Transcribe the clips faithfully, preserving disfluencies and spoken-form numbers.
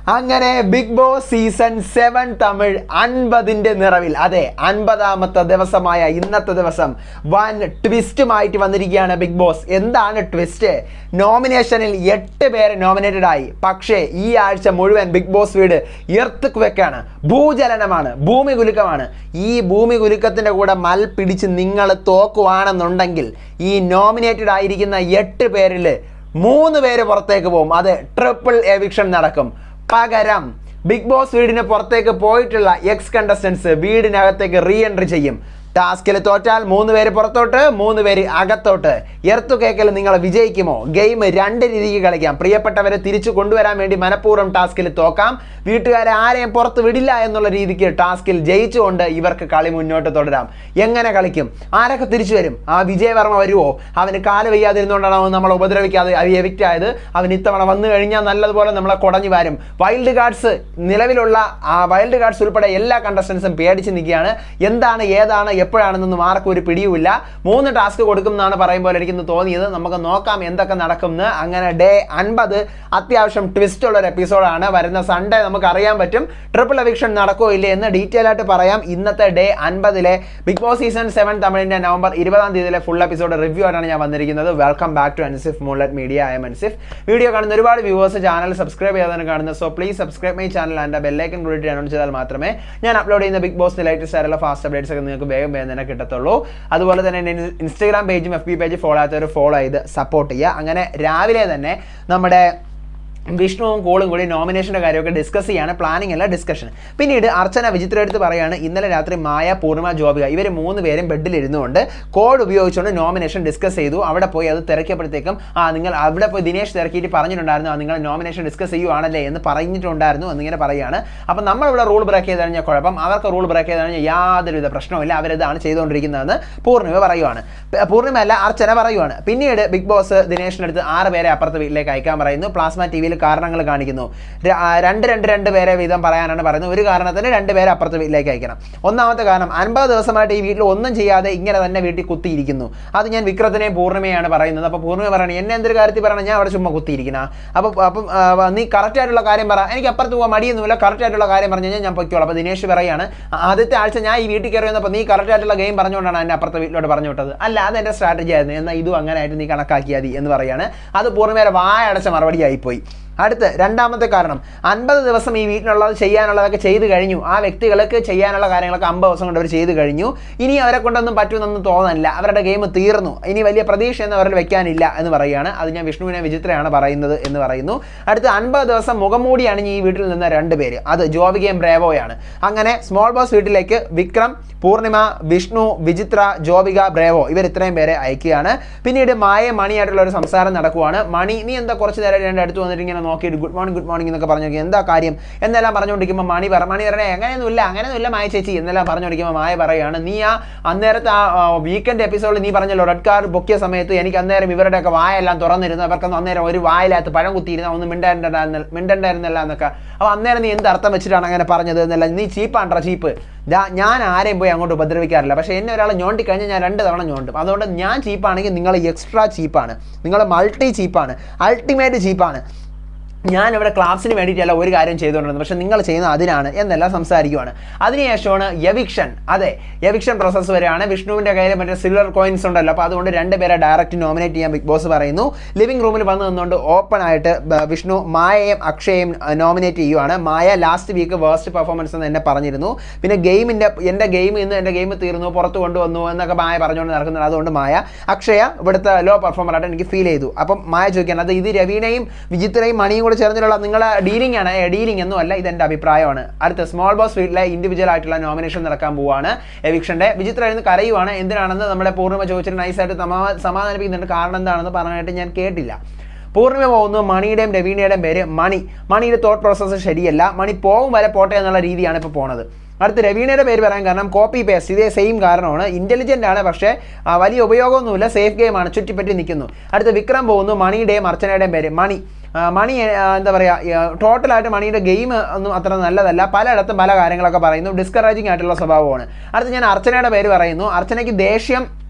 അങ്ങനെ big boss season seven Tamil അൻപതിൻ്റെ നിറവിൽ അതെ അൻപതാമത്തെ ദിവസമായ ഇന്നത്തെ ദിവസം വൻ ട്വിസ്റ്റുമായിട്ട് വന്നിരിക്കുകയാണ് ബിഗ് ബോസ്. എന്താണ് ട്വിസ്റ്റ്? നോമിനേഷനിൽ എട്ട് പേര് നോമിനേറ്റഡ് ആയി. പക്ഷേ ഈ ആഴ്ച മുഴുവൻ ബിഗ് ബോസ് വീട് എർത്ത് ക്വേക്കാണ്, ഭൂചലനമാണ്, ഭൂമി കുലുക്കമാണ്. ഈ ഭൂമി കുലുക്കത്തിൻ്റെ കൂടെ മൽ പിടിച്ച് നിങ്ങൾ തോക്കുവാണെന്നുണ്ടെങ്കിൽ ഈ നോമിനേറ്റഡ് ആയിരിക്കുന്ന എട്ട് പേരിൽ മൂന്ന് പേര് പുറത്തേക്ക് പോകും. അത് ട്രിപ്പിൾ എവിക്ഷൻ നടക്കും. പകരം ബിഗ് ബോസ് വീടിന് പുറത്തേക്ക് പോയിട്ടുള്ള എക്സ് കണ്ടസ്റ്റൻസ് വീടിനകത്തേക്ക് റീ എൻട്രി ചെയ്യും. ടാസ്കിൽ തോറ്റാൽ മൂന്ന് പേര് പുറത്തോട്ട്, മൂന്ന് പേര് അകത്തോട്ട്. എർത്തു കേക്കൽ നിങ്ങൾ വിജയിക്കുമോ? ഗെയിം രണ്ട് രീതിക്ക് കളിക്കാം. പ്രിയപ്പെട്ടവരെ തിരിച്ചു കൊണ്ടുവരാൻ വേണ്ടി മനഃപൂർവ്വം ടാസ്കിൽ തോക്കാം. വീട്ടുകാരെ ആരെയും പുറത്ത് വിടില്ല എന്നുള്ള രീതിക്ക് ടാസ്കിൽ ജയിച്ചുകൊണ്ട് ഇവർക്ക് കളി മുന്നോട്ട് തുടരാം. എങ്ങനെ കളിക്കും? ആരൊക്കെ തിരിച്ചു വരും? ആ വിജയവർമ്മ വരുമോ? അവന് കാല് വയ്യാതിരുന്നുകൊണ്ടാണ് അവൻ നമ്മളെ ഉപദ്രവിക്കാതെ എവിക്റ്റ് ആയത്. അവൻ ഇത്തവണ വന്നു കഴിഞ്ഞാൽ നല്ലതുപോലെ നമ്മളെ കുടഞ്ഞു വരും. വൈൽഡ് കാർഡ്സ് നിലവിലുള്ള ആ വൈൽഡ് കാർഡ്സ് ഉൾപ്പെടെ എല്ലാ കണ്ടസ്റ്റൻസും പേടിച്ച് നിൽക്കുകയാണ്. എന്താണ് ഏതാണ് എപ്പോഴാണെന്നൊന്നും ആർക്കും ഒരു പിടിയുമില്ല. മൂന്ന് ടാസ്ക് കൊടുക്കും എന്നാണ് പറയുമ്പോൾ എനിക്കിന്ന് തോന്നിയത്. നമുക്ക് നോക്കാം എന്തൊക്കെ നടക്കുമെന്ന്. അങ്ങനെ ഡേ അൻപത് അത്യാവശ്യം ട്വിസ്റ്റ് ഉള്ള ഒരു എപ്പിസോഡാണ്. വരുന്ന സൺഡേ നമുക്ക് അറിയാൻ പറ്റും ട്രിപ്പിൾ എവിക്ഷൻ നടക്കോ ഇല്ലേ എന്ന് ഡീറ്റെയിൽ ആയിട്ട് പറയാം. ഇന്നത്തെ ഡേ അൻപതിലെ ബിഗ് ബോസ് സീസൺ സെവൻ തമിഴിൻ്റെ നവംബർ ഇരുപതാം തീയതിയിലെ ഫുൾ എപ്പിസോഡ് റിവ്യൂ ആയിട്ടാണ് ഞാൻ വന്നിരിക്കുന്നത്. Welcome back to Ansif moonlight media. I am Ansif. Video കാണുന്ന ഒരുപാട് വ്യൂവേഴ്സ് ചാനൽ സബ്സ്ക്രൈബ് ചെയ്യാതാണ് കാണുന്നത്. So please subscribe my channel and ബെല്ലൈക്കൻ കൂടി അനൗൺസ് ചെയ്താൽ മാത്രമേ ഞാൻ അപ്ലോഡ് ചെയ്യുന്ന ബിഗ് ബോസിന്റെ ലേറ്റസ്റ്റ് ആയിട്ടുള്ള ഫാസ്റ്റ് അപ്ഡേറ്റ്സ് ഒക്കെ നിങ്ങൾക്ക് വേഗം വേഗം തന്നെ കിട്ടത്തുള്ളൂ. അതുപോലെ തന്നെ എൻ്റെ ഇൻസ്റ്റാഗ്രാം പേജും എഫ് ബി പേജ് ഫോളോ ആകാത്തവർ ഫോളോ ചെയ്ത് സപ്പോർട്ട് ചെയ്യുക. അങ്ങനെ രാവിലെ തന്നെ നമ്മുടെ വിഷ്ണുവും കോളും കൂടി നോമിനേഷൻ്റെ കാര്യമൊക്കെ ഡിസ്കസ് ചെയ്യാണ്. പ്ലാനിങ് അല്ല, ഡിസ്കഷൻ. പിന്നീട് അർച്ചന വിചിത്ര എടുത്ത് പറയുകയാണ് ഇന്നലെ രാത്രി മായ, പൂർണിമ, ജോബിക ഇവർ മൂന്ന് പേരും ബെഡിലിരുന്നുകൊണ്ട് കോഡ് ഉപയോഗിച്ചുകൊണ്ട് നോമിനേഷൻ ഡിസ്കസ് ചെയ്തു. അവിടെ പോയി അത് തിരക്കിയപ്പോഴത്തേക്കും ആ നിങ്ങൾ അവിടെ പോയി ദിനേശ് തിരക്കിയിട്ട് പറഞ്ഞിട്ടുണ്ടായിരുന്നു നിങ്ങൾ നോമിനേഷൻ ഡിസ്കസ് ചെയ്യുവാണല്ലേ എന്ന് പറഞ്ഞിട്ടുണ്ടായിരുന്നു എന്നിങ്ങനെ പറയുകയാണ്. അപ്പം നമ്മളിവിടെ റൂൾ ബ്രേക്ക് ചെയ്ത് കഴിഞ്ഞാൽ കുഴപ്പം, അവർക്ക് റൂൾ ബ്രേക്ക് ചെയ്ത് കഴിഞ്ഞാൽ യാതൊരുവിധ പ്രശ്നവുമില്ല, അവരിതാണ് ചെയ്തുകൊണ്ടിരിക്കുന്നതെന്ന് പൂർണിമ പറയുവാണ്. പൂർണിമ അല്ല, അർച്ചന പറയുവാണ്. പിന്നീട് ബിഗ് ബോസ് ദിനേശിനടുത്ത് ആറ് പേരെ അപ്പുറത്ത് വീട്ടിലേക്ക് അയക്കാൻ പറയുന്നു. പ്ലാസ്മ ടി വിയിൽ കാരണങ്ങൾ കാണിക്കുന്നു. രണ്ട് രണ്ട് രണ്ട് പേരെ വീതം പറയാനാണ് പറയുന്നത്. ഒരു കാരണത്തിന് രണ്ട് പേരെ അപ്പുറത്ത് വീട്ടിലേക്ക് അയക്കണം. ഒന്നാമത്തെ കാരണം അൻപത് ദിവസമായിട്ട് ഈ വീട്ടിൽ ഒന്നും ചെയ്യാതെ ഇങ്ങനെ തന്നെ വീട്ടിൽ കുത്തിയിരിക്കുന്നു. അത് ഞാൻ വിക്രത്തിനെയും പൂർണിമയാണ് പറയുന്നത്. അപ്പോൾ പൂർണിമ പറയണം എന്നെ എന്തൊരു കാര്യത്തിൽ പറയണം, ഞാൻ അവിടെ ചുമ്മാ കുത്തിയിരിക്കണം. അപ്പം അപ്പം നീ കറക്റ്റ് ആയിട്ടുള്ള കാര്യം പറ, എനിക്ക് അപ്പുറത്ത് പോകാൻ മടിയൊന്നുമില്ല, കറക്റ്റ് ആയിട്ടുള്ള കാര്യം പറഞ്ഞു കഴിഞ്ഞാൽ ഞാൻ പൊയ്ക്കോളാം. അപ്പോൾ ദിനേശ് പറയാണ് ആദ്യത്തെ ആഴ്ച ഞാൻ ഈ വീട്ടിൽ കയറി വന്നപ്പോൾ നീ കറക്റ്റ് ആയിട്ടുള്ള ഗെയിം പറഞ്ഞുകൊണ്ടാണ് എന്നെ അപ്പുറത്തെ വീട്ടിലോട്ട് പറഞ്ഞു വിട്ടത്. അല്ല, അത് എൻ്റെ സ്ട്രാറ്റജി ആയിരുന്നു, എന്നാൽ ഇതും അങ്ങനെ ആയിട്ട് നീ കണക്കാക്കിയാൽ മതി എന്ന് പറയാണ്. അത് പൂർണിമയുടെ വായ അടച്ച മറുപടി ആയിപ്പോയി. അടുത്ത് രണ്ടാമത്തെ കാരണം അൻപത് ദിവസം ഈ വീട്ടിലുള്ളത് ചെയ്യാനുള്ളതൊക്കെ ചെയ്ത് കഴിഞ്ഞു. ആ വ്യക്തികൾക്ക് ചെയ്യാനുള്ള കാര്യങ്ങളൊക്കെ അമ്പത് ദിവസം കൊണ്ട് അവർ ചെയ്ത് കഴിഞ്ഞു. ഇനി അവരെ കൊണ്ടൊന്നും പറ്റുമെന്നൊന്നും തോന്നുന്നില്ല, അവരുടെ ഗെയിം തീർന്നു, ഇനി വലിയ പ്രതീക്ഷയൊന്നും അവരിൽ വെക്കാനില്ല എന്ന് പറയുകയാണ്. അത് ഞാൻ വിഷ്ണുവിനെ വിചിത്രയാണ് പറയുന്നത് എന്ന് പറയുന്നു. അടുത്ത് അൻപത് ദിവസം മുഖംമൂടിയാണ് ഈ വീട്ടിൽ നിന്ന് രണ്ട് പേര്, അത് ജോബികയും ബ്രേവോയാണ്. അങ്ങനെ സ്മോൾ ബോസ് വീട്ടിലേക്ക് വിക്രം, പൂർണിമ, വിഷ്ണു, വിചിത്ര, ജോബിക, ബ്രേവോ ഇവർ ഇത്രയും പേരെ അയക്കുകയാണ്. പിന്നീട് മായ മണിയായിട്ടുള്ള ഒരു സംസാരം നടക്കുവാണ്. മണി നീ എന്താ കുറച്ച് നേരം എൻ്റെ അടുത്ത് വന്നിട്ട് ഇങ്ങനെ നോക്കിയിട്ട് ഗുഡ് മോർണിംഗ് ഗുഡ് മോർണിംഗ് എന്നൊക്കെ പറഞ്ഞു എന്താ കാര്യം എന്നെല്ലാം പറഞ്ഞുകൊണ്ടിരിക്കുമ്പോൾ മണി പറ മണി പറഞ്ഞേ അങ്ങനെയൊന്നുമില്ല അങ്ങനെയൊന്നുമില്ല മായ ചേച്ചി എന്നെല്ലാം പറഞ്ഞുകൊണ്ടിരിക്കുമ്പോൾ മായ പറയുകയാണ് നീ ആ അന്നേരത്തെ ആ വീക്കെൻഡ് എപ്പിസോഡിൽ നീ പറഞ്ഞല്ലോ റെഡ് കാർഡ് പൊക്കിയ സമയത്ത് എനിക്ക് അന്നേരം ഇവരുടെയൊക്കെ വായെല്ലാം തുറന്നിരുന്നു, അവർക്കൊന്നും അന്നേരം ഒരു വായിലകത്ത് പഴം കുത്തിയിരുന്ന ഒന്നും മിണ്ടായിരുന്ന മിണ്ടണ്ടായിരുന്നല്ല എന്നൊക്കെ. അപ്പോൾ അന്നേരം നീ എന്ത് അർത്ഥം വെച്ചിട്ടാണ് അങ്ങനെ പറഞ്ഞത് എന്നല്ല, നീ ചീപ്പാണ്ട്രാ ചീപ്പ്. ഞാൻ ആരെയും പോയി അങ്ങോട്ട് ഉപദ്രവിക്കാറില്ല, പക്ഷേ എന്നെ ഒരാൾ ഞോണ്ടി കഴിഞ്ഞാൽ ഞാൻ രണ്ട് തവണ ഞോണ്ടും. അതുകൊണ്ട് ഞാൻ ചീപ്പാണെങ്കിൽ നിങ്ങൾ എക്സ്ട്രാ ചീപ്പാണ്, നിങ്ങൾ മൾട്ടി ചീപ്പാണ്, അൾട്ടിമേറ്റ് ചീപ്പാണ്. ഞാനിവിടെ ക്ലാസ്സിന് വേണ്ടിയിട്ടല്ല ഒരു കാര്യം ചെയ്തുകൊണ്ടിരുന്നത്, പക്ഷേ നിങ്ങൾ ചെയ്യുന്ന അതിനാണ് എന്നെല്ലാം സംസാരിക്കുവാണ്. അതിനുശേഷമാണ് എവിക്ഷൻ. അതെ, എവിക്ഷൻ പ്രോസസ്സ് വരെയാണ്. വിഷ്ണുവിൻ്റെ കയ്യിൽ മറ്റേ സിൽവർ കോയിൻസ് ഉണ്ടല്ലോ, അപ്പോൾ അതുകൊണ്ട് രണ്ട് പേരെ ഡയറക്റ്റ് നോമിനേറ്റ് ചെയ്യാൻ ബിഗ് ബോസ് പറയുന്നു. ലിവിംഗ് റൂമിൽ വന്ന് നിന്നുകൊണ്ട് ഓപ്പൺ ആയിട്ട് വിഷ്ണു മായയും അക്ഷയും നോമിനേറ്റ് ചെയ്യുവാണ്. Maya last week worst performance എന്ന് എന്നെ പറഞ്ഞിരുന്നു. പിന്നെ ഗെയിമിൻ്റെ എൻ്റെ ഗെയിം ഇന്ന് എൻ്റെ ഗെയിം തീർന്നു, പുറത്ത് കൊണ്ടുവന്നു എന്നൊക്കെ മായ പറഞ്ഞുകൊണ്ട് നടക്കുന്നുണ്ട്. അതുകൊണ്ട് മായ അക്ഷയ ഇവിടുത്തെ ലോ പെർഫോമറായിട്ട് എനിക്ക് ഫീൽ ചെയ്തു. അപ്പം മായ ചോദിക്കുകയാണ് അത് ഇത് രവീണയും വിചിത്രയും മണിയും ചേർന്നിട്ടുള്ള നിങ്ങളെ ഡീലിംഗ് ആണ്, ഡീലിംഗ് ഒന്നും അല്ല, ഇതെൻ്റെ അഭിപ്രായമാണ്. അടുത്ത സ്മോൾ ബോസ് വീട്ടിലെ ഇൻഡിവിജ്വൽ ആയിട്ടുള്ള നോമിനേഷൻ നടക്കാൻ പോവാണ്. എവിക്ഷൻ്റെ വിചിത്ര ഇരുന്ന് കരയുവാണ്. എന്തിനാണെന്ന് നമ്മുടെ പൂർണ്ണിമ ചോദിച്ചിട്ട് നൈസായിട്ട് സമാധാനിപ്പിക്കുന്നുണ്ട്. കാരണം എന്താണെന്ന് പറഞ്ഞിട്ട് ഞാൻ കേട്ടില്ല. പൂർണ്ണിമ പോകുന്നു. മണിയുടെയും രവീണയുടെയും പേര് മണി. മണിയുടെ തോട്ട് പ്രോസസ്സ് ശരിയല്ല, മണി പോകും വരെ പോട്ടെ എന്നുള്ള രീതിയാണ് ഇപ്പോൾ പോണത്. അടുത്ത് രവീണയുടെ പേര് പറയാൻ കാരണം കോപ്പി പേസ്റ്റ്, ഇതേ സെയിം കാരണമാണ്. ഇൻ്റലിജൻ്റ് ആണ്, പക്ഷേ വലിയ ഉപയോഗമൊന്നുമില്ല, സേഫ് ഗെയിമാണ്, ചുറ്റിപ്പറ്റി നിൽക്കുന്നു. അടുത്ത് വിക്രം പോകുന്നു. മണിയുടെയും അർച്ചനയുടെയും പേര് മണി. മണി എന്താ പറയുക, ടോട്ടലായിട്ട് മണിയുടെ ഗെയിം ഒന്നും അത്ര നല്ലതല്ല, പലയിടത്തും പല കാര്യങ്ങളൊക്കെ പറയുന്നു, ഡിസ്കറേജിങ് ആയിട്ടുള്ള സ്വഭാവമാണ്. അടുത്ത് ഞാൻ അർച്ചനയുടെ പേര് പറയുന്നു. അർച്ചനയ്ക്ക് ദേഷ്യം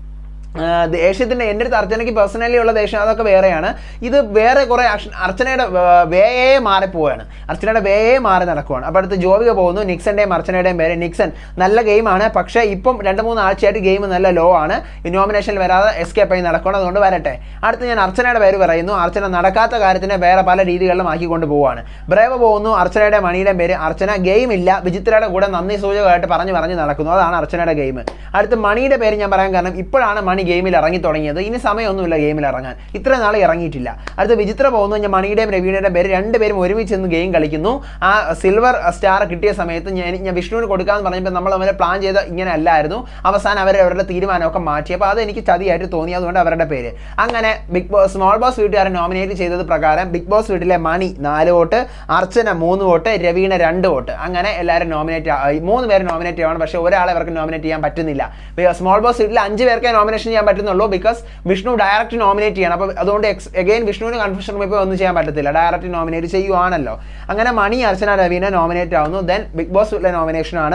ദേഷ്യത്തിൻ്റെ എൻ്റെ അടുത്ത് അർച്ചനയ്ക്ക് പേഴ്സണലി ഉള്ള ദേഷ്യം അതൊക്കെ വേറെയാണ്. ഇത് വേറെ കുറേ അർച്ചനയുടെ വേയെ മാറിപ്പോവുകയാണ്. അർച്ചനയുടെ വേയെ മാറി നടക്കുകയാണ്. അപ്പോൾ അടുത്ത് ജോവിക പോകുന്നു. നിക്സൻ്റെയും അർച്ചനയുടെയും പേര്. നിക്സൺ നല്ല ഗെയിമാണ്, പക്ഷേ ഇപ്പം രണ്ട് മൂന്ന് ആഴ്ചയായിട്ട് ഗെയിം നല്ല ലോ ആണ്. നോമിനേഷനിൽ വരാതെ എസ്കേപ്പ് ആയി നടക്കണം, അതുകൊണ്ട് വരട്ടെ. അടുത്ത് ഞാൻ അർച്ചനയുടെ പേര് പറയുന്നു. അർച്ചന നടക്കാത്ത കാര്യത്തിനെ വേറെ പല രീതികളിലും ആക്കിക്കൊണ്ട് പോവുകയാണ്. ബ്രേവ് പോകുന്നു. അർച്ചനയുടെ മണിയുടെ പേര്. അർച്ചന ഗെയിം ഇല്ല, വിചിത്രയുടെ കൂടെ നന്ദി സൂചകമായിട്ട് പറഞ്ഞു പറഞ്ഞ് നടക്കുന്നു. അതാണ് അർച്ചനയുടെ ഗെയിം. അടുത്ത് മണിയുടെ പേര് ഞാൻ പറയാൻ കാരണം ഇപ്പോഴാണ് മണി ഗെയിമിൽ ഇറങ്ങി തുടങ്ങിയത്. ഇനി സമയമൊന്നുമില്ല ഗെയിമിൽ ഇറങ്ങാൻ, ഇത്ര നാൾ ഇറങ്ങിയിട്ടില്ല. അടുത്ത വിചിത്ര പോകുന്നു. ഞാൻ മണിയുടെയും രവിയുടെയും പേര്. രണ്ടുപേരും ഒരുമിച്ച് നിന്ന് ഗെയിം കളിക്കുന്നു. ആ സിൽവർ സ്റ്റാർ കിട്ടിയ സമയത്ത് ഞാൻ ഞാൻ വിഷ്ണുവിന് കൊടുക്കാമെന്ന് പറഞ്ഞപ്പോൾ നമ്മൾ അവരെ പ്ലാൻ ചെയ്ത ഇങ്ങനെ അല്ലായിരുന്നു. അവസാനം അവർ അവരുടെ തീരുമാനമൊക്കെ മാറ്റി. അപ്പോൾ അത് എനിക്ക് ചതിയായിട്ട് തോന്നി, അതുകൊണ്ട് അവരുടെ പേര്. അങ്ങനെ ബിഗ് ബോസ് സ്മോൾ ബോസ് വീട്ടുകാരെ നോമിനേറ്റ് ചെയ്തത് പ്രകാരം ബിഗ് ബോസ് വീട്ടിലെ മണി നാല് വോട്ട്, അർച്ചന മൂന്ന് വോട്ട്, രവീണ രണ്ട് വോട്ട്. അങ്ങനെ എല്ലാവരും നോമിനേറ്റ് മൂന്ന് പേര് നോമിനേറ്റ് ചെയ്യണം. പക്ഷേ ഒരാളെ അവർക്ക് നോമിനേറ്റ് ചെയ്യാൻ പറ്റുന്നില്ല. സ്മോൾ ബോസ് വീട്ടിൽ അഞ്ച് പേർക്ക് നോമിനേഷൻ ചെയ്യാൻ പറ്റുന്നുള്ളൂ. ബിക്കോസ് വിഷ്ണു ഡയറക്റ്റ് നോമിനേറ്റ് ചെയ്യണം. അപ്പോൾ അതുകൊണ്ട് എക്സ് എഗെയിൻ വിഷ്ണുവിന് കൺഫ്യൂഷൻ ഇപ്പോൾ ഒന്നും ചെയ്യാൻ പറ്റത്തില്ല, ഡയറക്റ്റ് നോമിനേറ്റ് ചെയ്യുവാണല്ലോ. അങ്ങനെ മണി, അർച്ചന, രവീണ നോമിനേറ്റ് ആവുന്നു. ദെൻ ബിഗ് ബോസ് വീട്ടിലെ നോമിനേഷനാണ്.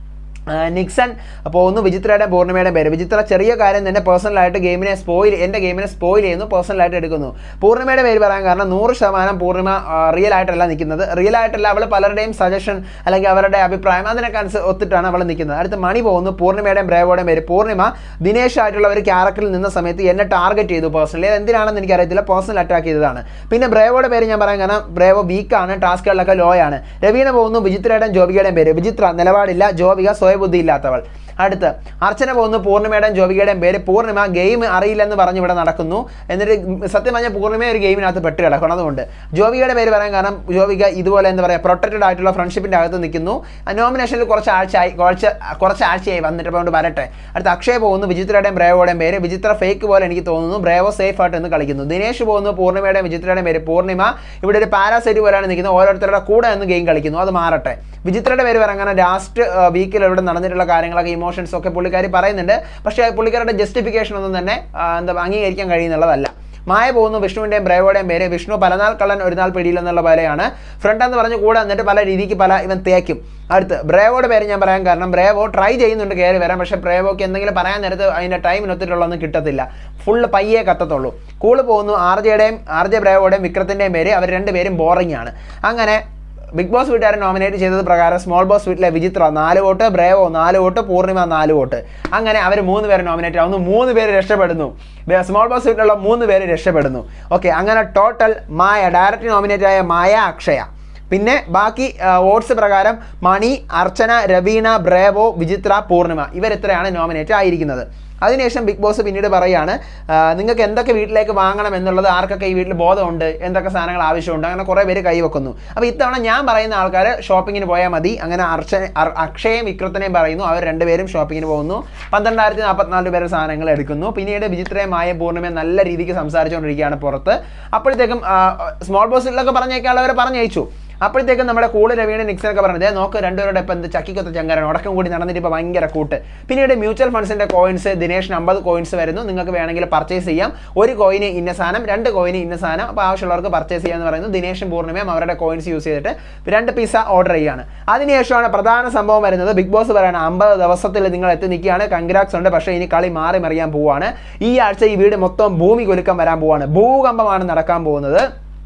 നിക്സൺ പോകുന്നു. വിചിത്രയുടെ പൂർണ്ണിമയുടെ പേര്. വിചിത്ര ചെറിയ കാര്യം തന്നെ പേഴ്സണലായിട്ട് ഗെയിമിനെ സ്പോയിൽ എൻ്റെ ഗെയിമിനെ സ്പോയിൽ ചെയ്യുന്നു, പേഴ്സണലായിട്ട് എടുക്കുന്നു. പൂർണ്ണിമയുടെ പേര് പറയാൻ കാരണം നൂറ് ശതമാനം പൂർണ്ണിമ റിയൽ ആയിട്ടല്ല നിൽക്കുന്നത്. റിയൽ ആയിട്ടല്ല, അവൾ പലരുടെയും സജഷൻ അല്ലെങ്കിൽ അവരുടെ അഭിപ്രായം അതിനൊക്കെ അനുസരിച്ച് ഒത്തിട്ടാണ് അവൾ നിൽക്കുന്നത്. അടുത്ത് മണി പോകുന്നു. പൂർണ്ണിമയുടെയും ബ്രേവോടെയും പേര്. പൂർണ്ണിമ ദിനേശ് ആയിട്ടുള്ള ഒരു ക്യാരക്ടറിൽ നിന്ന സമയത്ത് എന്നെ ടാർഗറ്റ് ചെയ്തു പേഴ്സണലി. അത് എന്തിനാണെന്ന് എനിക്കറിയത്തില്ല, പേഴ്സണൽ അറ്റാക്ക് ചെയ്തതാണ്. പിന്നെ ബ്രേവോയുടെ പേര് ഞാൻ പറയാൻ കാരണം ബ്രേവോ വീക്കാണ്, ടാസ്കുകളിലൊക്കെ ലോ ആണ്. രവീണ പോകുന്നു. വിചിത്രയുടെയും ജോബികയുടെയും പേര്. വിചിത്ര നിലപാടില്ല, ജോബിക സ്വയബുദ്ധി ഇല്ലാത്തവൾ. അടുത്ത് അർച്ചന പോകുന്നു. പൂർണ്ണിമയുടെയും ജോബികയുടെയും പേര്. പൂർണ്ണിമ ഗെയിം അറിയില്ലെന്ന് പറഞ്ഞ് ഇവിടെ നടക്കുന്നു. എന്നിട്ട് സത്യം പറഞ്ഞാൽ പൂർണ്ണിമ ഒരു ഗെയിമിനകത്ത് പെട്ട് കിടക്കണം. അതുകൊണ്ട് ജോബികയുടെ പേര് പറയാൻ കാരണം ജോബിക ഇതുപോലെ എന്താ പറയുക പ്രൊട്ടക്റ്റഡ് ആയിട്ടുള്ള ഫ്രണ്ട്ഷിപ്പിൻ്റെ അകത്ത് നിൽക്കുന്നു. നോമിനേഷനിൽ കുറച്ച് ആഴ്ചയായി കുറച്ച് കുറച്ച് ആഴ്ചയായി വന്നിട്ട് അതുകൊണ്ട് വരട്ടെ. അടുത്ത് അക്ഷയ് പോകുന്നു. വിചിത്രയുടെയും ബ്രേവോടെയും പേര്. വിചിത്ര ഫേക്ക് പോലെ എനിക്ക് തോന്നുന്നു. ബ്രേവോ സേഫ് ആയിട്ട് എന്ന് കളിക്കുന്നു. ദിനേശ് പോകുന്നു. പൂർണ്ണിമയുടെയും വിചിത്രയുടെയും പേര്. പൂർണ്ണിമ ഇവിടെ ഒരു പാരാസൈറ്റ് പോലെയാണ് നിൽക്കുന്നത്, ഓരോരുത്തരുടെ കൂടെ നിന്ന് ഗെയിം കളിക്കുന്നു. അത് മാറട്ടെ. വിചിത്രയുടെ പേര് പറയാൻ കാരണം ലാസ്റ്റ് വീക്കിൽ ഇവിടെ നടന്നിട്ടുള്ള കാര്യങ്ങളൊക്കെ ഇമോഷൻസ് ഒക്കെ പുള്ളിക്കാരി പറയുന്നുണ്ട്. പക്ഷേ പുള്ളിക്കാരുടെ ജസ്റ്റിഫിക്കേഷൻ ഒന്നും തന്നെ എന്താ അംഗീകരിക്കാൻ കഴിയുന്നുള്ളതല്ല. മായ പോകുന്നു. വിഷ്ണുവിൻ്റെയും ബ്രേവോടെയും പേര്. വിഷ്ണു പലനാൾ കള്ളൻ ഒരു നാൾ പിടിയിലെന്നുള്ള പോലെയാണ്. ഫ്രണ്ട് എന്ന് പറഞ്ഞ് കൂടെ എന്നിട്ട് പല രീതിക്ക് പല ഇവൻ തേക്കും. അടുത്ത് ബ്രേവോയുടെ പേര് ഞാൻ പറയാൻ കാരണം ബ്രേവോ ട്രൈ ചെയ്യുന്നുണ്ട് കയറി വരാൻ. പക്ഷേ ബ്രേവോക്ക് എന്തെങ്കിലും പറയാൻ നേരത്ത് അതിൻ്റെ ടൈമിനൊത്തിട്ടുള്ളതൊന്നും കിട്ടത്തില്ല, ഫുള്ള് പയ്യേ കത്തത്തുള്ളൂ. കൂള് പോകുന്നു. ആർ ജെയുടെയും ആർ ജെ ബ്രേവോടെയും വിക്രത്തിൻ്റെയും പേര്. അവർ രണ്ടുപേരും ബോറിംഗ് ആണ്. അങ്ങനെ ബിഗ് ബോസ് വീട്ടുകാരെ നോമിനേറ്റ് ചെയ്തത് പ്രകാരം സ്മോൾ ബോസ് വീട്ടിലെ വിചിത്ര നാല് വോട്ട്, ബ്രേവോ നാല് വോട്ട്, പൂർണ്ണിമ നാല് വോട്ട്. അങ്ങനെ അവർ മൂന്ന് പേര് നോമിനേറ്റ് ആവുന്നു. മൂന്ന് പേര് രക്ഷപ്പെടുന്നു. സ്മോൾ ബോസ് വീട്ടിലുള്ള മൂന്ന് പേര് രക്ഷപ്പെടുന്നു. ഓക്കെ, അങ്ങനെ ടോട്ടൽ മായ ഡയറക്റ്റ് നോമിനേറ്റ് ആയ മായ, അക്ഷയ. പിന്നെ ബാക്കി വോട്ട്സ് പ്രകാരം മണി, അർച്ചന, രവീണ, ബ്രേവോ, വിചിത്ര, പൂർണ്ണിമ ഇവരെത്രയാണ് നോമിനേറ്റ് ആയിരിക്കുന്നത്. അതിനുശേഷം ബിഗ് ബോസ് പിന്നീട് പറയുകയാണ് നിങ്ങൾക്ക് എന്തൊക്കെ വീട്ടിലേക്ക് വാങ്ങണം എന്നുള്ളത് ആർക്കൊക്കെ ഈ വീട്ടിൽ ബോധമുണ്ട്, എന്തൊക്കെ സാധനങ്ങൾ ആവശ്യമുണ്ട്, അങ്ങനെ കുറേ പേര് കൈവെക്കുന്നു. അപ്പോൾ ഇത്തവണ ഞാൻ പറയുന്ന ആൾക്കാർ ഷോപ്പിങ്ങിന് പോയാൽ മതി. അങ്ങനെ അർച്ച അക്ഷയും വിക്രത്തിനെയും പറയുന്നു. അവർ രണ്ടുപേരും ഷോപ്പിങ്ങിന് പോകുന്നു. പന്ത്രണ്ടായിരത്തി നാൽപ്പത്തിനാല് പേര് സാധനങ്ങൾ എടുക്കുന്നു. പിന്നീട് വിചിത്രയും മായ പൂർണ്ണിമയും നല്ല രീതിക്ക് സംസാരിച്ചുകൊണ്ടിരിക്കുകയാണ് പുറത്ത്. അപ്പോഴത്തേക്കും സ്മോൾ ബോസിലൊക്കെ പറഞ്ഞേക്കാളവരെ പറഞ്ഞയച്ചു. അപ്പോഴത്തേക്കും നമ്മുടെ കൂടെ രവീണ നിക്സനൊക്കെ പറഞ്ഞത് നോക്ക് രണ്ടുപേരുടെ ഇപ്പം എന്ത് ചക്കിക്കൊത്ത ചങ്കരൻ ഉടക്കം കൂടി നടന്നിട്ട് ഇപ്പോൾ ഭയങ്കര കൂട്ട്. പിന്നീട് മ്യൂച്വൽ ഫണ്ട്സിൻ്റെ കോയിൻസ് ദിനേഷിന് അമ്പത് കോയിൻസ് വരുന്നു. നിങ്ങൾക്ക് വേണമെങ്കിൽ പർച്ചേസ് ചെയ്യാം. ഒരു കോയിന് ഇന്ന സാധനം, രണ്ട് കോയിന് ഇന്ന സാധനം. അപ്പോൾ ആവശ്യമുള്ളവർക്ക് പർച്ചേസ് ചെയ്യാമെന്ന് പറയുന്നു. ദിനേഷും പൂർണ്ണിമയും അവരുടെ കോയിൻസ് യൂസ് ചെയ്തിട്ട് രണ്ട് പിസ്സ ഓർഡർ ചെയ്യുകയാണ്. അതിനുശേഷമാണ് പ്രധാന സംഭവം വരുന്നത്. ബിഗ് ബോസ് പറയുന്നത് അമ്പത് ദിവസത്തിൽ നിങ്ങൾ എത്തി നിൽക്കുകയാണ്, കൺഗ്രാറ്റ്സ് ഉണ്ട്. പക്ഷേ ഇനി കളി മാറി മറിയാൻ പോവുകയാണ്. ഈ ആഴ്ച ഈ വീട് മൊത്തം ഭൂമി കുലുക്കം വരാൻ പോവുകയാണ്. ഭൂകമ്പമാണ് നടക്കാൻ പോകുന്നത്.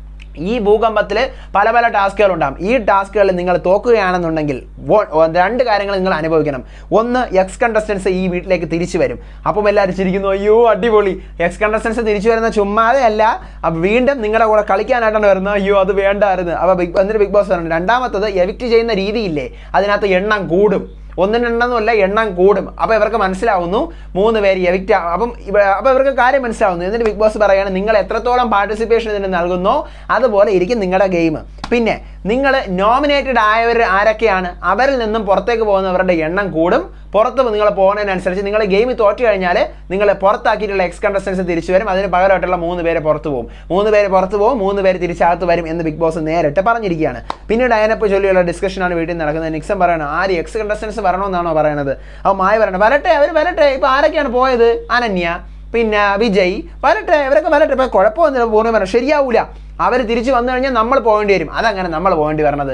ഈ ഭൂകമ്പത്തിൽ പല പല ടാസ്കുകൾ ഉണ്ടാകും. ഈ ടാസ്കുകളിൽ നിങ്ങൾ തോക്കുകയാണെന്നുണ്ടെങ്കിൽ രണ്ട് കാര്യങ്ങൾ നിങ്ങൾ അനുഭവിക്കണം. ഒന്ന്, എക്സ് കണ്ടസ്റ്റൻസ് ഈ വീട്ടിലേക്ക് തിരിച്ചു വരും. അപ്പം എല്ലാവരും ചിരിക്കുന്നു, അയ്യോ അടിപൊളി, എക്സ് കണ്ടസ്റ്റൻസ് തിരിച്ചു വരുന്ന ചുമ്മാതെ അല്ല, വീണ്ടും നിങ്ങളുടെ കൂടെ കളിക്കാനായിട്ടാണ് വരുന്നത്, അയ്യോ അത് വേണ്ടായിരുന്നു. അപ്പോൾ ബിഗ് എന്നിട്ട് ബിഗ് ബോസ് പറഞ്ഞു രണ്ടാമത്തത് എവിക്റ്റ് ചെയ്യുന്ന രീതിയില്ലേ അതിനകത്ത് എണ്ണം കൂടും. ഒന്നിനെണ്ണമൊന്നുമല്ല, എണ്ണം കൂടും. അപ്പോൾ ഇവർക്ക് മനസ്സിലാവുന്നു മൂന്ന് പേര് എവിക്റ്റ്. അപ്പം അപ്പോൾ ഇവർക്ക് കാര്യം മനസ്സിലാവുന്നു. എന്നിട്ട് ബിഗ് ബോസ് പറയുകയാണ് നിങ്ങൾ എത്രത്തോളം പാർട്ടിസിപ്പേഷൻ ഇതിന് നൽകുന്നോ അതുപോലെ ഇരിക്കും നിങ്ങളുടെ ഗെയിം. പിന്നെ നിങ്ങൾ നോമിനേറ്റഡ് ആയവർ ആരൊക്കെയാണ് അവരിൽ നിന്നും പുറത്തേക്ക് പോകുന്നവരുടെ എണ്ണം കൂടും. പുറത്ത് നിങ്ങൾ പോകുന്നതിനനുസരിച്ച് നിങ്ങൾ ഗെയിം തോറ്റു കഴിഞ്ഞാൽ നിങ്ങൾ പുറത്താക്കിയിട്ടുള്ള എക്സ് കണ്ടസ്റ്റൻസ് തിരിച്ചു വരും. അതിന് പകരമായിട്ടുള്ള മൂന്ന് പേര് പുറത്ത് പോകും. മൂന്ന് പേര് പുറത്ത് പോകും, മൂന്ന് പേര് തിരിച്ചകത്ത് വരും എന്ന് ബിഗ് ബോസ് നേരിട്ട് പറഞ്ഞിരിക്കുകയാണ്. പിന്നീട് അതിനെപ്പോൾ ചൊല്ലിയുള്ള ഡിസ്കഷനാണ് വീട്ടിൽ നടക്കുന്നത്. നിക്സൺ പറയണം ആര് എക്സ് കണ്ടസ്റ്റൻസ് വരണമെന്നാണോ പറയണത്? അപ്പോൾ മായ പറയണം വരട്ടെ, അവർ വരട്ടെ. ഇപ്പോൾ ആരൊക്കെയാണ് പോയത്? അനന്യ, പിന്നെ വിജയ്, വരട്ടെ, ഇവരൊക്കെ വരട്ടെ. ഇപ്പോൾ കുഴപ്പമൊന്നുമില്ല. പൂർണ്ണിമ പറഞ്ഞു ശരിയാവൂല, അവർ തിരിച്ച് വന്നു കഴിഞ്ഞാൽ നമ്മൾ പോകേണ്ടി വരും. അതങ്ങനെ നമ്മൾ പോകേണ്ടി വരണത്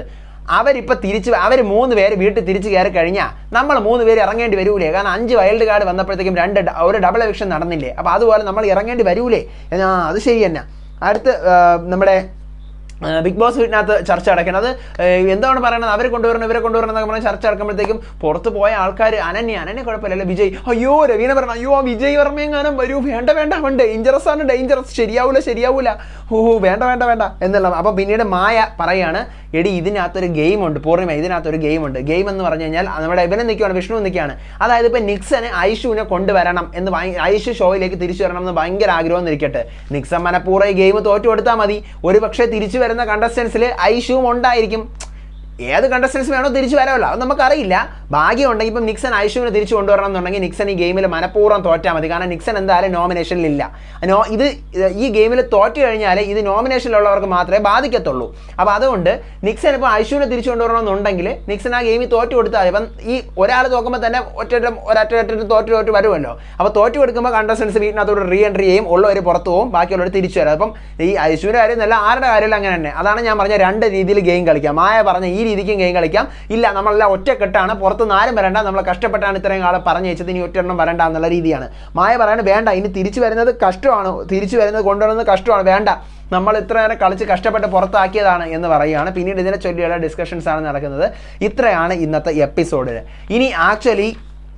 അവരിപ്പോൾ തിരിച്ച് അവർ മൂന്ന് പേര് വീട്ടിൽ തിരിച്ച് കയറി കഴിഞ്ഞാൽ നമ്മൾ മൂന്ന് പേര് ഇറങ്ങേണ്ടി വരൂലേ? കാരണം അഞ്ച് വൈൽഡ് കാർഡ് വന്നപ്പോഴത്തേക്കും രണ്ട് ഒരു ഡബിൾ എവിക്ഷൻ നടന്നില്ലേ? അപ്പോൾ അതുപോലെ നമ്മൾ ഇറങ്ങേണ്ടി വരൂലേ? ആ അത് ശരി തന്നെ. അടുത്ത് നമ്മുടെ ബിഗ് ബോസ് വീട്ടിനകത്ത് ചർച്ച അടയ്ക്കണം. അത് എന്താണ് പറയുന്നത്? അവർ കൊണ്ടുവരണം ഇവരെ കൊണ്ടുവരണം എന്നൊക്കെ പറഞ്ഞാൽ ചർച്ച അടക്കുമ്പോഴത്തേക്കും പുറത്ത് പോയ ആൾക്കാർ അനന്യ അനന്യ കുഴപ്പമില്ലല്ലോ, വിജയ് അയ്യോ രവീണ പറഞ്ഞു അയ്യോ ആ വിജയ് വർമ്മയെങ്ങാനും വരൂ, വേണ്ട വേണ്ട വേണ്ട ഡേഞ്ചറസ് ആണ് ഡേഞ്ചറസ്, ശരിയാവൂല ശരിയാവൂല ഓ വേണ്ട വേണ്ട വേണ്ട എന്നുള്ള. അപ്പം പിന്നീട് മായ പറയാണ് എടി ഇതിനകത്തൊരു ഗെയിം ഉണ്ട് പൂർണ്ണിമ, ഇതിനകത്തൊരു ഗെയിം ഉണ്ട്. ഗെയിം എന്ന് പറഞ്ഞു കഴിഞ്ഞാൽ നമ്മുടെ ഇവനെ നിൽക്കുകയാണ്, വിഷ്ണു നിൽക്കുകയാണ്. അതായത് ഇപ്പം നിക്സന് ഐഷുവിനെ കൊണ്ടുവരണം എന്ന് ഐഷു ഷോയിലേക്ക് തിരിച്ചു വരണം എന്ന് ഭയങ്കര ആഗ്രഹം എന്നിരിക്കട്ടെ. നിക്സൺ മനപ്പൂർവ്വം ഈ ഗെയിം തോറ്റു കൊടുത്താൽ മതി. ഒരു പക്ഷേ തിരിച്ചു വരുന്ന കണ്ടസ്റ്റൻസിൽ ഐഷുവും ഉണ്ടായിരിക്കും. ഏത് കണ്ടസ്റ്റൻസ് വേണോ തിരിച്ചു വരാമല്ലോ, അത് നമുക്കറിയില്ല. ഭാഗ്യം ഉണ്ടെങ്കിൽ ഇപ്പം നിക്സൺ ഐഷുവിനെ തിരിച്ചു കൊണ്ടുവരണം എന്നുണ്ടെങ്കിൽ നിക്സൺ ഈ ഗെയിമിൽ മനഃപൂർവ്വം തോറ്റാൽ മതി. കാരണം നിക്സൺ എന്തായാലും നോമിനേഷനിലില്ല. നോ ഇത് ഈ ഗെയിമിൽ തോറ്റു കഴിഞ്ഞാൽ ഇത് നോമിനേഷനിലുള്ളവർക്ക് മാത്രമേ ബാധിക്കത്തുള്ളൂ. അപ്പോൾ അതുകൊണ്ട് നിക്സൺ ഇപ്പോൾ ഐഷുവിനെ തിരിച്ചു കൊണ്ടുവരണമെന്നുണ്ടെങ്കിൽ നിക്സൺ ആ ഗെയിമിൽ തോറ്റു കൊടുത്താൽ ഇപ്പം ഈ ഒരാൾ തോക്കുമ്പോൾ തന്നെ ഒറ്റ ഒരൊറ്റ തോറ്റു തോറ്റു വരുമല്ലോ. അപ്പോൾ തോറ്റു കൊടുക്കുമ്പോൾ കണ്ടസ്റ്റൻസ് വീട്ടിനകത്തോട് റീ എൻട്രി ചെയ്യും, ഉള്ളവർ പുറത്തു പോകും, ബാക്കിയുള്ളവർ തിരിച്ചു വരാം. അപ്പം ഈ ഐഷുവിൻ്റെ കാര്യം നല്ല ആരുടെ കാര്യമില്ല അങ്ങനെ തന്നെ. അതാണ് ഞാൻ പറഞ്ഞ രണ്ട് രീതിയിൽ ഗെയിം കളിക്കാം. മായ പറഞ്ഞ ഈ രീതിക്കും ഗെയിം കളിക്കാം. ഇല്ല നമ്മളെല്ലാം ഒറ്റക്കെട്ടാണ്, പുറത്തുനിന്ന് ആരും വരണ്ട, നമ്മൾ കഷ്ടപ്പെട്ടാണ് ഇത്രയും ആളെ പറഞ്ഞു വെച്ചത്, ഇനി ഒറ്റെണ്ണം വരണ്ട എന്നുള്ള രീതിയാണ്. മായ പറയുന്നത് വേണ്ട, ഇനി തിരിച്ചു വരുന്നത് കഷ്ടമാണ്, തിരിച്ചു വരുന്നത് കൊണ്ടുവരുന്നത് കഷ്ടമാണ്, വേണ്ട നമ്മൾ ഇത്ര നേരം കളിച്ച് കഷ്ടപ്പെട്ട് പുറത്താക്കിയതാണ് എന്ന് പറയുകയാണ്. പിന്നീട് ഇതിനെ ചൊല്ലിയുള്ള ഡിസ്കഷൻസ് ആണ് നടക്കുന്നത്. ഇത്രയാണ് ഇന്നത്തെ എപ്പിസോഡിൽ. ഇനി ആക്ച്വലി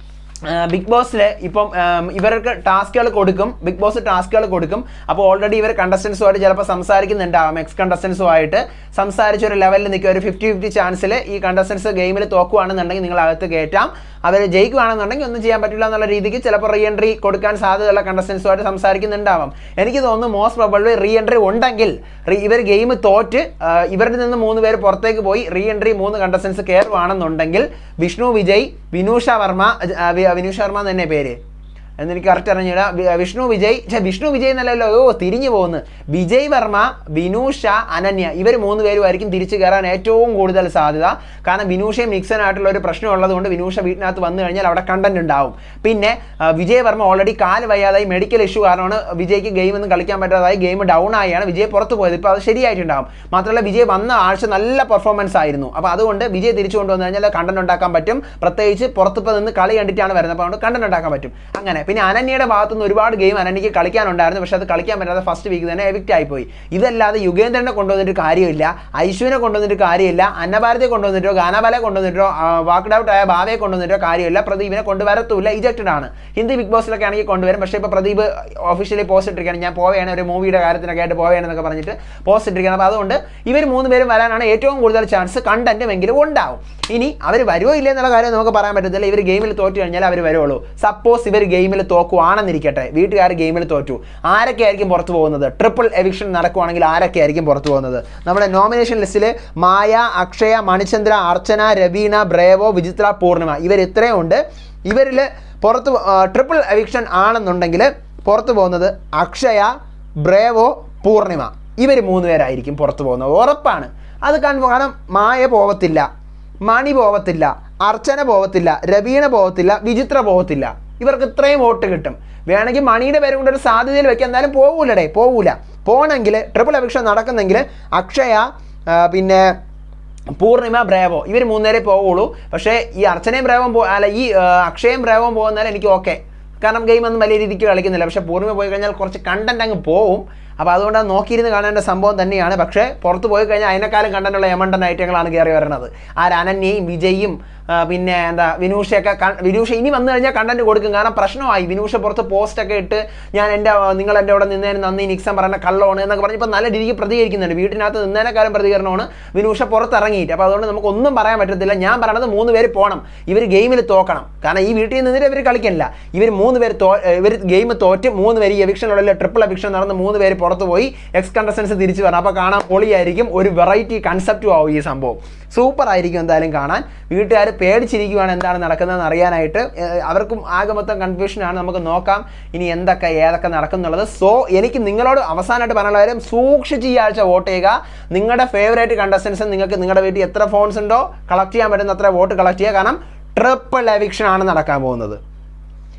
ബിഗ് ബോസിൽ ഇപ്പം ഇവർക്ക് ടാസ്കുകൾ കൊടുക്കും, ബിഗ് ബോസ് ടാസ്കുകൾ കൊടുക്കും. അപ്പോൾ ഓൾറെഡി ഇവർ കണ്ടസ്റ്റൻസുമായിട്ട് ചിലപ്പോൾ സംസാരിക്കുന്നുണ്ടാവും, എക്സ് കണ്ടസ്റ്റൻസുമായിട്ട് സംസാരിച്ച ഒരു ലെവലിൽ നിൽക്കുക. ഒരു ഫിഫ്റ്റി ഫിഫ്റ്റി ചാൻസിൽ ഈ കണ്ടസ്റ്റൻസ് ഗെയിമിൽ തോക്കുവാണെന്നുണ്ടെങ്കിൽ നിങ്ങൾ അകത്ത് കയറ്റാം, അവർ ജയിക്കുകയാണെന്നുണ്ടെങ്കിൽ ഒന്നും ചെയ്യാൻ പറ്റില്ല എന്നുള്ള രീതിക്ക് ചിലപ്പോൾ റീ എൻട്രി കൊടുക്കാൻ സാധ്യതയുള്ള കണ്ടസ്റ്റൻസുമായിട്ട് സംസാരിക്കുന്നുണ്ടാവാം. എനിക്ക് തോന്നുന്നു മോസ്റ്റ് പ്രോബബ്ലി റീ എൻട്രി ഉണ്ടെങ്കിൽ ഇവർ ഗെയിം തോറ്റ് ഇവരുടെ നിന്ന് മൂന്ന് പേര് പുറത്തേക്ക് പോയി റീ എൻട്രി മൂന്ന് കണ്ടസ്റ്റൻസ് കയറുവാണെന്നുണ്ടെങ്കിൽ വിഷ്ണു വിജയ്, വിനൂഷ വർമ്മ, വിനൂഷ വർമ്മ തന്നെ പേര് എന്നെനിക്ക് കറക്റ്റ് അറിഞ്ഞില്ല, വിഷ്ണു വിജയ് വിഷ്ണു വിജയ് എന്നല്ലല്ലോ, ഓ തിരിഞ്ഞു പോകുന്നു, വിജയ് വർമ്മ, വിനൂഷ, അനന്യ ഇവർ മൂന്ന് പേരുമായിരിക്കും തിരിച്ചു കയറാൻ ഏറ്റവും കൂടുതൽ സാധ്യത. കാരണം വിനൂഷയും നിക്സനായിട്ടുള്ള ഒരു പ്രശ്നം ഉള്ളതുകൊണ്ട് വിനൂഷ വീട്ടിനകത്ത് വന്നു കഴിഞ്ഞാൽ അവിടെ കണ്ടന്റ് ഉണ്ടാവും. പിന്നെ വിജയ് വർമ്മ ഓൾറെഡി കാല് വയ്യാതായി മെഡിക്കൽ ഇഷ്യൂ കാരണമാണ് വിജയ്ക്ക് ഗെയിം ഒന്നും കളിക്കാൻ പറ്റാതായി, ഗെയിം ഡൗൺ ആയാണ് വിജയ് പുറത്ത് പോയത്. ഇപ്പോൾ അത് ശരിയായിട്ടുണ്ടാവും. മാത്രമല്ല വിജയ് വന്ന ആഴ്ച നല്ല പെർഫോമൻസ് ആയിരുന്നു. അപ്പോൾ അതുകൊണ്ട് വിജയ് തിരിച്ചു കൊണ്ടുവന്നു കഴിഞ്ഞാൽ കണ്ടന്റ് ഉണ്ടാക്കാൻ പറ്റും. പ്രത്യേകിച്ച് പുറത്തിപ്പോൾ നിന്ന് കളി കണ്ടിട്ടാണ് വരുന്നത്, അപ്പോൾ അതുകൊണ്ട് കണ്ടന്റ് ഉണ്ടാക്കാൻ പറ്റും. അങ്ങനെ പിന്നെ അനന്യയുടെ ഭാഗത്തുനിന്ന് ഒരുപാട് ഗെയിം അനന്യക്ക് കളിക്കാനുണ്ടായിരുന്നു, പക്ഷെ അത് കളിക്കാൻ പറ്റാതെ ഫസ്റ്റ് വീക്ക് തന്നെ എവിക്റ്റ് ആയിപ്പോയി. ഇതല്ലാതെ യുഗേന്ദ്രനെ കൊണ്ടുവന്നിട്ട് കാര്യമില്ല, ഐശ്വര്യനെ കൊണ്ടുവന്നിട്ട് കാര്യമില്ല, അന്നഭാരതിയെ കൊണ്ടുവന്നിട്ടോ ഗാനാബാലയെ കൊണ്ടുവന്നിട്ടോ വാക്ക്ഡ് ഔട്ട് ആയ ഭാവയെ കൊണ്ടുവന്നിട്ടോ കാര്യമില്ല, പ്രദീപിനെ കൊണ്ടുവരത്തുമില്ല, ഇജക്റ്റഡ് ആണ്. ഹിന്ദി ബിഗ് ബോസിലൊക്കെ ആണെങ്കിൽ കൊണ്ടുവരും. പക്ഷേ ഇപ്പോൾ പ്രദീപ് ഒഫീഷ്യലി പോസ്റ്റ് ഇട്ടിരിക്കുകയാണ്, ഞാൻ പോവുകയാണ് ഒരു മൂവിയുടെ കാര്യത്തിനൊക്കെ ആയിട്ട് പോവുകയാണെന്നൊക്കെ പറഞ്ഞിട്ട് പോസ്റ്റ് ഇട്ടിരിക്കുകയാണ്. അപ്പോൾ അതുകൊണ്ട് ഇവർ മൂന്ന് പേരും വരാനാണ് ഏറ്റവും കൂടുതൽ ചാൻസ്, കണ്ടന്റും എങ്കിലും ഉണ്ടാവും. ഇനി അവർ വരുമോ ഇല്ല എന്നുള്ള കാര്യം നമുക്ക് പറയാൻ പറ്റത്തില്ല. ഇവർ ഗെയിമിൽ തോറ്റു കഴിഞ്ഞാൽ അവർ വരുള്ളൂ. സപ്പോസ് ഇവർ ഗെയിമിൽ തോക്കുവാണെന്നിരിക്കട്ടെ, വീട്ടുകാർ ഗെയിമിൽ തോറ്റു, ആരൊക്കെ ആയിരിക്കും പുറത്തു പോകുന്നത്? ട്രിപ്പിൾ എവിക്ഷൻ നടക്കുവാണെങ്കിൽ ആരൊക്കെ ആയിരിക്കും പുറത്തു പോകുന്നത്? നമ്മുടെ നോമിനേഷൻ ലിസ്റ്റിൽ മായ, അക്ഷയ, മണിചന്ദ്ര, അർച്ചന, രവീണ, ബ്രേവോ, വിചിത്ര, പൂർണിമ ഇവർ ഇത്രയും ഉണ്ട്. ഇവരിൽ പുറത്ത് ട്രിപ്പിൾ എവിക്ഷൻ ആണെന്നുണ്ടെങ്കിൽ പുറത്തു പോകുന്നത് അക്ഷയ, ബ്രേവോ, പൂർണിമ ഇവർ മൂന്ന് പേരായിരിക്കും പുറത്തു പോകുന്നത്, ഉറപ്പാണ്. അത് കാരണം മായ പോകത്തില്ല, മണി പോകത്തില്ല, അർച്ചന പോകത്തില്ല, രവീണ പോകത്തില്ല, വിചിത്ര പോകത്തില്ല. ഇവർക്ക് ഇത്രയും വോട്ട് കിട്ടും. വേണമെങ്കിൽ മണിയുടെ പേര് കൊണ്ട് ഒരു സാധ്യതയിൽ വെക്കാൻ, എന്തായാലും പോകൂലടേ പോകൂല. പോകണമെങ്കിൽ ട്രിപ്പിൾ എവിക്ഷൻ നടക്കുന്നെങ്കിൽ അക്ഷയ, പിന്നെ പൂർണിമ, ബ്രേവോ ഇവർ മൂന്നേരെ പോവുള്ളൂ. പക്ഷേ ഈ അർച്ചനയും ബ്രേവവും പോ അല്ല ഈ അക്ഷയയും ബ്രേവവും പോകുന്നാൽ എനിക്ക് ഓക്കെ, കാരണം ഗെയിം ഒന്നും വലിയ രീതിക്ക് കളിക്കുന്നില്ല. പക്ഷേ പൂർണിമ പോയി കഴിഞ്ഞാൽ കുറച്ച് കണ്ടന്റ് അങ്ങ് പോവും. അപ്പോൾ അതുകൊണ്ട് അത് നോക്കിയിരുന്ന് കാണേണ്ട സംഭവം തന്നെയാണ്. പക്ഷേ പുറത്ത് പോയി കഴിഞ്ഞാൽ അതിനേക്കാളും കണ്ടന്റുള്ള എമണ്ടൻ ഐറ്റങ്ങളാണ് കയറി വരുന്നത്. ആ അനന്യയും വിജയും പിന്നെ എന്താ വിനൂഷയൊക്കെ വിനൂഷ ഇനി വന്നു കഴിഞ്ഞാൽ കണ്ടന്റ് കൊടുക്കും. കാരണം പ്രശ്നമായി വിനൂഷ പുറത്ത് പോസ്റ്റൊക്കെ ഇട്ട് ഞാൻ എൻ്റെ നിങ്ങൾ എൻ്റെ അവിടെ നിന്നതിന് നന്ദി, നിക്സൺ പറയുന്ന കള്ളമാണ് എന്നൊക്കെ പറഞ്ഞപ്പോൾ നല്ല രീതിക്ക് പ്രതികരിക്കുന്നുണ്ട്. വീട്ടിനകത്ത് നിന്നതിനേക്കാളും പ്രതികരണമാണ് വിനൂഷ പുറത്തിറങ്ങിയിട്ട്. അപ്പോൾ അതുകൊണ്ട് നമുക്ക് ഒന്നും പറയാൻ പറ്റത്തില്ല. ഞാൻ പറയണത് മൂന്ന് പേര് പോകണം, ഇവർ ഗെയിമിൽ തോക്കണം. കാരണം ഈ വീട്ടിൽ നിന്നിട്ട് ഇവർ കളിക്കണില്ല. ഇവർ മൂന്ന് പേര് തോ ഇവർ ഗെയിം തോറ്റ് മൂന്ന് പേര് ഈ എവിക്ഷനുള്ള ട്രിപ്പിൾ എവിക്ഷൻ നടന്ന് മൂന്ന് പേര് പുറത്ത് പോയി എക്സ് കണ്ടസ്റ്റൻസ് തിരിച്ചു വരണം. അപ്പോൾ കാണാൻ പൊളിയായിരിക്കും, ഒരു വെറൈറ്റി കൺസെപ്റ്റും ആവും ഈ സംഭവം. സൂപ്പർ ആയിരിക്കും എന്തായാലും കാണാൻ. വീട്ടുകാർ പേടിച്ചിരിക്കുകയാണ് എന്താണ് നടക്കുന്നതെന്ന് അറിയാനായിട്ട്. അവർക്കും ആകെ മൊത്തം കൺഫ്യൂഷനാണ്. നമുക്ക് നോക്കാം ഇനി എന്തൊക്കെ ഏതൊക്കെ നടക്കും എന്നുള്ളത്. സോ എനിക്ക് നിങ്ങളോട് അവസാനമായിട്ട് പറയാനുള്ള കാര്യം, സൂക്ഷിച്ച് ഈ ആഴ്ച വോട്ട് ചെയ്യുക. നിങ്ങളുടെ ഫേവറേറ്റ് കണ്ടസ്റ്റൻസ് നിങ്ങൾക്ക് നിങ്ങളുടെ വീട്ടിൽ എത്ര ഫോൺസ് ഉണ്ടോ കളക്ട് ചെയ്യാൻ പറ്റുന്ന അത്ര വോട്ട് കളക്ട് ചെയ്യുക. കാരണം ട്രിപ്പിൾ എവിക്ഷൻ ആണ് നടക്കാൻ പോകുന്നത്.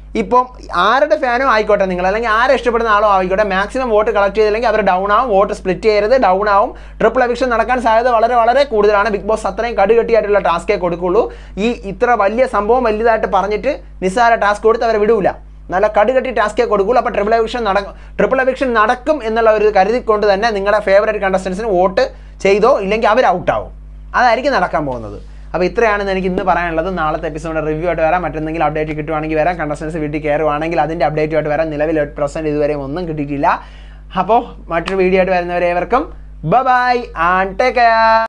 ഇപ്പം ആരുടെ ഫാനും ആയിക്കോട്ടെ നിങ്ങൾ, അല്ലെങ്കിൽ ആരെ ഇഷ്ടപ്പെടുന്ന ആളോ ആയിക്കോട്ടെ, മാക്സിമം വോട്ട് കളക്ട് ചെയ്തില്ലെങ്കിൽ അവർ ഡൗൺ ആവും, വോട്ട് സ്പ്ലിറ്റ് ചെയ്യരുത്, ഡൗൺ ആവും. ട്രിപ്പിൾ എവിക്ഷൻ നടക്കാൻ സാധ്യത വളരെ വളരെ കൂടുതലാണ്. ബിഗ് ബോസ് അത്രയും കടുകെട്ടിയായിട്ടുള്ള ടാസ്കേ കൊടുക്കുള്ളൂ. ഈ ഇത്ര വലിയ സംഭവം വലുതായിട്ട് പറഞ്ഞിട്ട് നിസ്സാര ടാസ്ക് കൊടുത്ത് അവരെ വിടൂല. നല്ല കടുകെട്ടി ടാസ്കേ കൊടുക്കുള്ളൂ. അപ്പോൾ ട്രിപ്പിൾ എവിക്ഷൻ നടക്കും ട്രിപ്പിൾ എവിക്ഷൻ നടക്കും എന്നുള്ള ഒരു കരുതിക്കൊണ്ട് തന്നെ നിങ്ങളുടെ ഫേവറേറ്റ് കണ്ടസ്റ്റൻസിന് വോട്ട് ചെയ്തോ, ഇല്ലെങ്കിൽ അവർ ഔട്ടാവും. അതായിരിക്കും നടക്കാൻ പോകുന്നത്. അപ്പോൾ ഇത്രയാണെന്ന് എനിക്ക് ഇന്ന് പറയാനുള്ളത്. നാളത്തെ എപ്പിസോഡ് റിവ്യൂ ആയിട്ട് വരാം. മറ്റെന്തെങ്കിലും അപ്ഡേറ്റ് കിട്ടുവാണെങ്കിൽ വരാം. കണ്ടസ്റ്റൻസ് വീട്ടിൽ കയറുവാണെങ്കിൽ അതിൻ്റെ അപ്ഡേറ്റ് ആയിട്ട് വരാം. നിലവിൽ എട്ട് പെർസെൻറ്റ് ഇതുവരെയും ഒന്നും കിട്ടിയിട്ടില്ല. അപ്പോൾ മറ്റൊരു വീഡിയോ ആയിട്ട് വരുന്നവരേവർക്കും ബൈ ആൻഡ് ടേക്ക് കെയർ.